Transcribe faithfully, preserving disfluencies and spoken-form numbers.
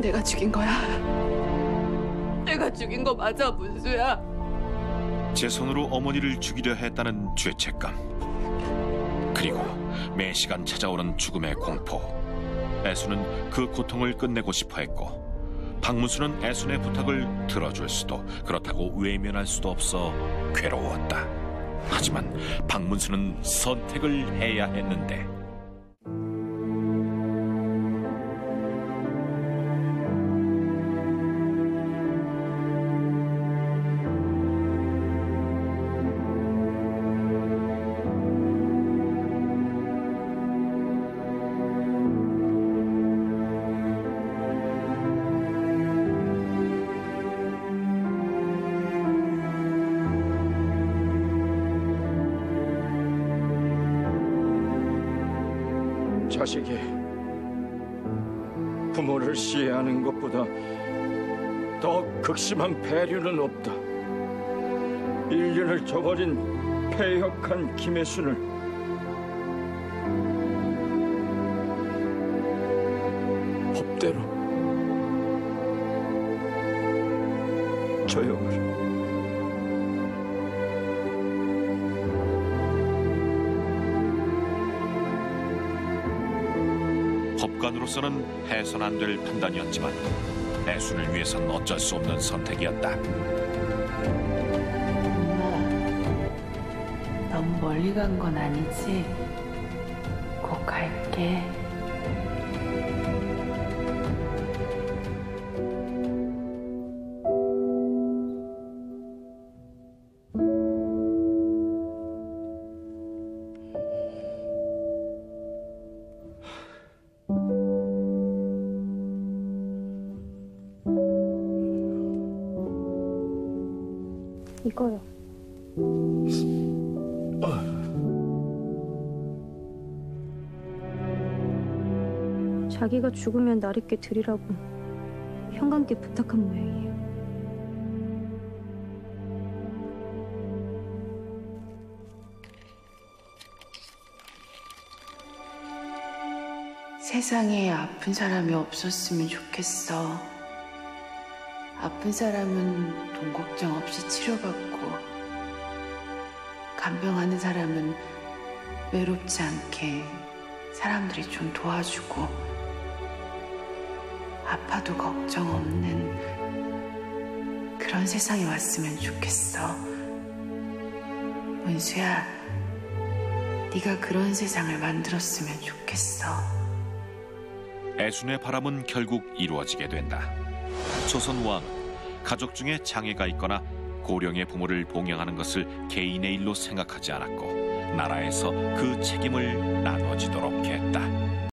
내가 죽인 거야. 내가 죽인 거 맞아, 문수야. 제 손으로 어머니를 죽이려 했다는 죄책감, 그리고 매 시간 찾아오는 죽음의 공포. 애순은 그 고통을 끝내고 싶어 했고, 박문수는 애순의 부탁을 들어줄 수도, 그렇다고 외면할 수도 없어 괴로웠다. 하지만 박문수는 선택을 해야 했는데. 자식이 부모를 시해하는 것보다 더 극심한 배류는 없다. 인륜을 저버린 폐역한 김혜순을 법대로 처형을. 법관으로서는 해선 안 될 판단이었지만 애순을 위해선 어쩔 수 없는 선택이었다. 엄마, 너무 멀리 간 건 아니지? 곧 갈게. 이거요. 자기가 죽으면 나리께 드리라고 현관께 부탁한 모양이에요. 세상에 아픈 사람이 없었으면 좋겠어. 아픈 사람은 돈 걱정 없이 치료받고, 간병하는 사람은 외롭지 않게 사람들이 좀 도와주고, 아파도 걱정 없는 그런 세상이 왔으면 좋겠어. 문수야, 네가 그런 세상을 만들었으면 좋겠어. 애순의 바람은 결국 이루어지게 된다. 조선 왕은 가족 중에 장애가 있거나 고령의 부모를 봉양하는 것을 개인의 일로 생각하지 않았고, 나라에서 그 책임을 나눠지도록 했다.